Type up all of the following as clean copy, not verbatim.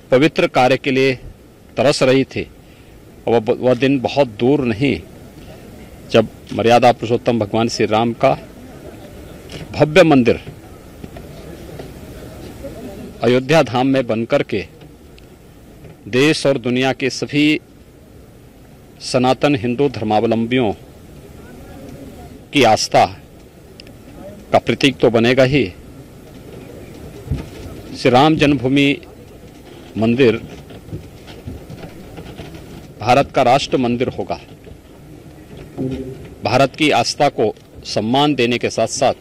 पवित्र कार्य के लिए तरस रही थी, और वह दिन बहुत दूर नहीं जब मर्यादा पुरुषोत्तम भगवान श्री राम का भव्य मंदिर अयोध्या धाम में बनकर के देश और दुनिया के सभी सनातन हिंदू धर्मावलंबियों की आस्था का प्रतीक तो बनेगा ही। श्री राम जन्मभूमि मंदिर भारत का राष्ट्र मंदिर होगा। भारत की आस्था को सम्मान देने के साथ साथ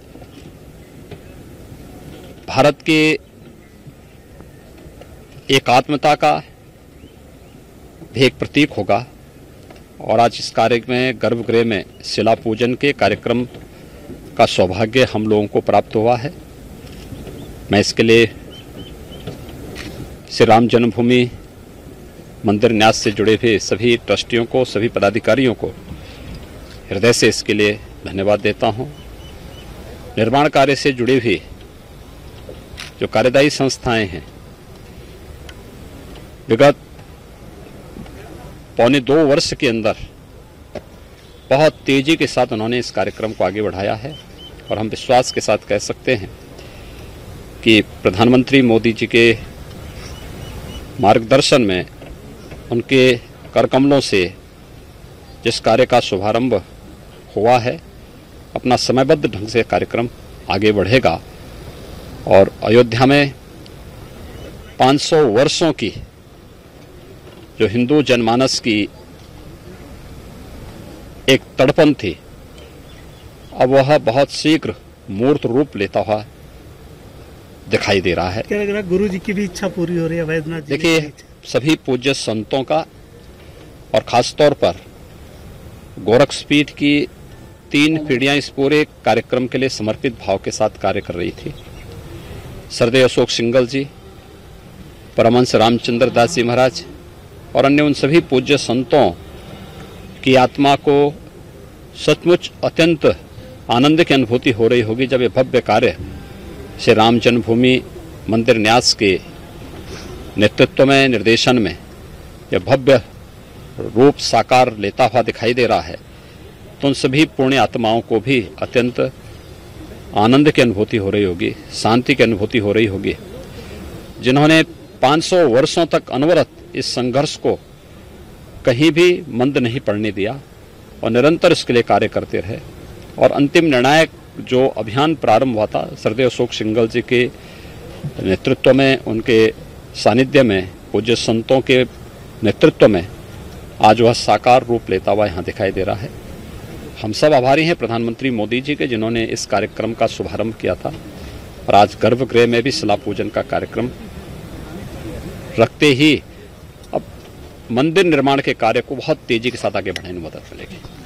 भारत के एकात्मता का भी एक प्रतीक होगा। और आज इस कार्य में गर्भगृह में शिला पूजन के कार्यक्रम का सौभाग्य हम लोगों को प्राप्त हुआ है। मैं इसके लिए श्री राम जन्मभूमि मंदिर न्यास से जुड़े हुए सभी ट्रस्टियों को, सभी पदाधिकारियों को हृदय से इसके लिए धन्यवाद देता हूं। निर्माण कार्य से जुड़ी हुई जो कार्यदायी संस्थाएं हैं, विगत पौने 2 वर्ष के अंदर बहुत तेजी के साथ उन्होंने इस कार्यक्रम को आगे बढ़ाया है। और हम विश्वास के साथ कह सकते हैं कि प्रधानमंत्री मोदी जी के मार्गदर्शन में, उनके करकमलों से जिस कार्य का शुभारंभ हुआ है, अपना समयबद्ध ढंग से कार्यक्रम आगे बढ़ेगा। और अयोध्या में 500 वर्षों की जो हिंदू जनमानस की एक तड़पन थी, अब वह बहुत शीघ्र मूर्त रूप लेता हुआ दिखाई दे रहा है। क्या लग रहा है गुरु जी की भी इच्छा पूरी हो रही है वैद्यनाथ जी? देखिए, सभी पूज्य संतों का और खासतौर पर गोरक्षपीठ की 3 पीढ़ियां इस पूरे कार्यक्रम के लिए समर्पित भाव के साथ कार्य कर रही थी। सरदेव अशोक सिंगल जी, परमहंस रामचंद्र दास जी महाराज और अन्य उन सभी पूज्य संतों की आत्मा को सचमुच अत्यंत आनंद की अनुभूति हो रही होगी जब ये भव्य कार्य श्री राम जन्मभूमि मंदिर न्यास के नेतृत्व में, निर्देशन में यह भव्य रूप साकार लेता हुआ दिखाई दे रहा है। तो उन सभी पुण्य आत्माओं को भी अत्यंत आनंद की अनुभूति हो रही होगी, शांति की अनुभूति हो रही होगी, जिन्होंने 500 वर्षों तक अनवरत इस संघर्ष को कहीं भी मंद नहीं पड़ने दिया और निरंतर इसके लिए कार्य करते रहे। और अंतिम निर्णायक जो अभियान प्रारंभ हुआ था सरदेव अशोक सिंगल जी के नेतृत्व में, उनके सानिध्य में, पूज्य संतों के नेतृत्व में आज वह साकार रूप लेता हुआ यहाँ दिखाई दे रहा है। हम सब आभारी हैं प्रधानमंत्री मोदी जी के, जिन्होंने इस कार्यक्रम का शुभारंभ किया था। और आज गर्भगृह में भी शिला पूजन का कार्यक्रम रखते ही अब मंदिर निर्माण के कार्य को बहुत तेजी के साथ आगे बढ़ाने में मदद मिलेगी।